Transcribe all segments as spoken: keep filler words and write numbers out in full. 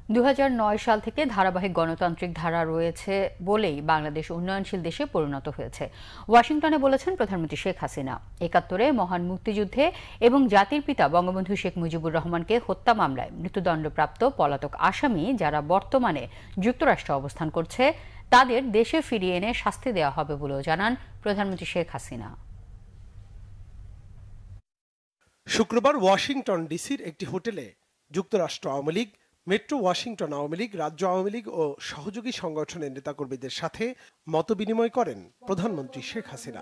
দুই হাজার নয় সাল থেকে ধারাবাহিক গণতান্ত্রিক ধারা রয়েছে বলেই বাংলাদেশ উন্নয়নশীল দেশে পরিণত হয়েছে। ওয়াশিংটনে বলেছেন প্রধানমন্ত্রী শেখ হাসিনা। একাত্তরে মহান মুক্তিযুদ্ধে এবং জাতির পিতা বঙ্গবন্ধু শেখ মুজিবুর রহমানকে হত্যা মামলায় মৃত্যুদণ্ডপ্রাপ্ত পলাতক আসামি যারা বর্তমানে যুক্তরাষ্ট্রে অবস্থান করছে তাদের দেশে ফিরিয়ে এনে শাস্তি দেওয়া হবে বলেও জানান প্রধানমন্ত্রী শেখ হাসিনা। শুক্রবার ওয়াশিংটন ডিসির একটি হোটেলে যুক্তরাষ্ট্র আওয়ামী লীগ, মেট্রো ওয়াশিংটন আওয়ামী লীগ, রাজ্য আওয়ামী লীগ ও সহযোগী সংগঠনের নেতাকর্মীদের সাথে মতবিনিময় করেন প্রধানমন্ত্রী শেখ হাসিনা।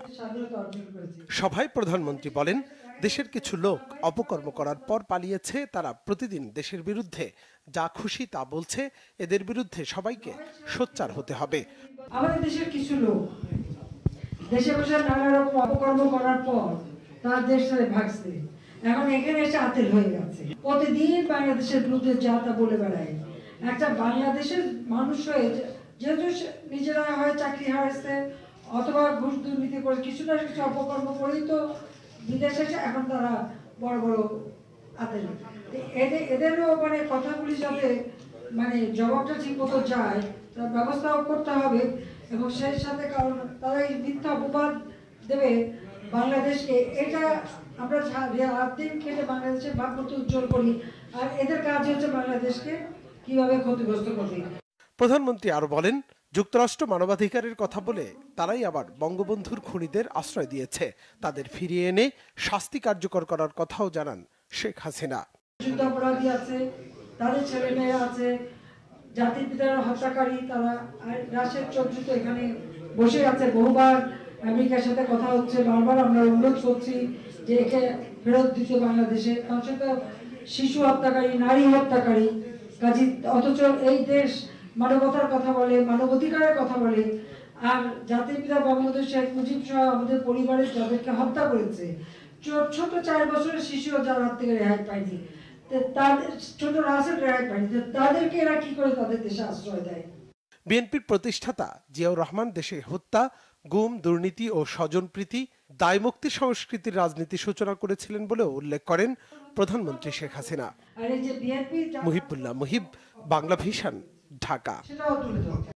সভায় প্রধানমন্ত্রী বলেন, দেশের কিছু লোক অপকর্ম করার পর পালিয়েছে, তারা প্রতিদিন দেশের বিরুদ্ধে যা খুশি তা বলছে, এদের বিরুদ্ধে সবাইকে সোচ্চার হতে হবে। আমাদের দেশের কিছু লোক দেশে বসে নানা রকম অপকর্ম করার পর তার দেশ ছেড়ে ভাগছে, এখন এখানে এসে আতেল হয়ে গেছে। প্রতিদিন বাংলাদেশের বিরুদ্ধে যা তা বলে বেড়ায়। একটা বাংলাদেশের মানুষ হয়ে যেহেতু নিজেরা হয় চাকরি হারাইছে অথবা ঘুষ দুর্নীতি করে কিছু না কিছু অপকর্ম করেই তো বিদেশে এসে এখন তারা বড় বড় আতেল। এদের এদেরও মানে কথাগুলি যাতে মানে জবাবটা ঠিক মতো যায় তার ব্যবস্থাও করতে হবে এবং সেই সাথে কারণ তারা এই মিথ্যা অপবাদ দেবে বাংলাদেশকে। এটা আমরা রাত দিন খেটে বাংলাদেশের ভাবমূর্তি উজ্জ্বল করি আর এদের কাজ হচ্ছে বাংলাদেশকে কিভাবে ক্ষতিগ্রস্ত করবে। প্রধানমন্ত্রী আরো বলেন, যুক্তরাষ্ট্র মানবাধিকারের কথা বলে তারাই আবার বঙ্গবন্ধুর খুনিদের আশ্রয় দিয়েছে, তাদের ফিরিয়ে এনে শাস্তি কার্যকর করার কথাও জানান শেখ হাসিনা। যুদ্ধাপরাধী আছে, তাদের ছেলে মেয়ে আছে, জাতির পিতার হত্যাকারী, তারা রাশেদ চৌধুরী তো এখানে বসে আছে, বহুবার আমেরিকার সাথে কথা হচ্ছে, বারবার আমরা অনুরোধ করছি যে একে ফেরত দিতে বাংলাদেশে। তার সাথে শিশু হত্যাকারী, নারী হত্যাকারী, কাজী অথচ এই দেশ মানবতার কথা বলে, মানবাধিকারের কথা বলে, আর জাতির পিতা বঙ্গবন্ধু শেখ মুজিব সহ আমাদের পরিবারের যাদেরকে হত্যা করেছে, ছোট চার বছরের শিশু যার হাত থেকে রেহাই পায়নি, তাদের ছোট রাসেল রেহাই পায়নি, তাদেরকে এরা কি করে তাদের দেশে আশ্রয় দেয়। বিএনপির প্রতিষ্ঠাতা জিয়াউর রহমান দেশে হত্যা, গুম, দুর্নীতি ও স্বজনপ্রীতি, দায়মুক্তি সংস্কৃতির রাজনীতি সূচনা করেছিলেন বলেও উল্লেখ করেন প্রধানমন্ত্রী শেখ হাসিনা। মুহিবুল্লাহ মুহিব, বাংলা ভিশন, ঢাকা।